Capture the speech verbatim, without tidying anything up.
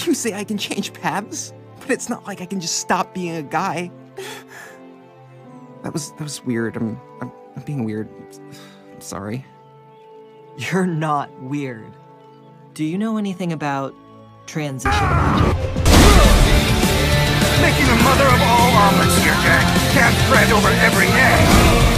You say I can change paths, but it's not like I can just stop being a guy. That was that was weird. I'm I'm, I'm being weird. I'm sorry. You're not weird. Do you know anything about transition magic? Making a mother of all omelets here, Jack. Can't fret over every egg.